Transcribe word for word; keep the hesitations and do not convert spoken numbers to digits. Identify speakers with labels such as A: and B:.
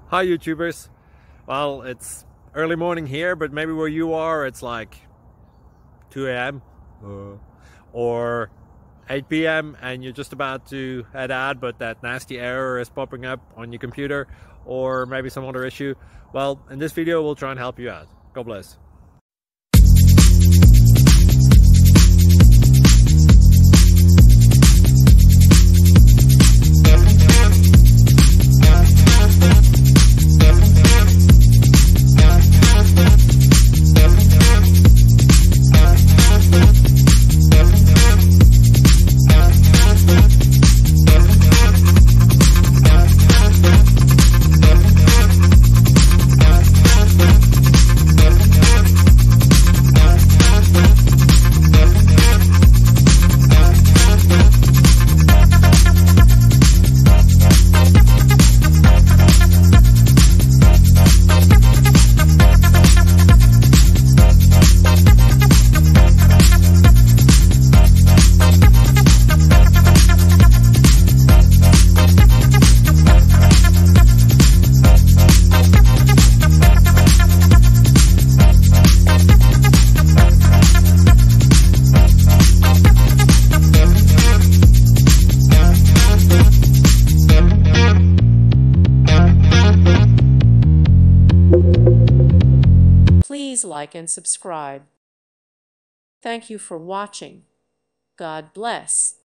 A: Hi YouTubers. Well, it's early morning here, but maybe where you are it's like two A M uh, or eight P M and you're just about to head out, but that nasty error is popping up on your computer, or maybe some other issue. Well, in this video we'll try and help you out. God bless.
B: Please like and subscribe. Thank you for watching. God bless.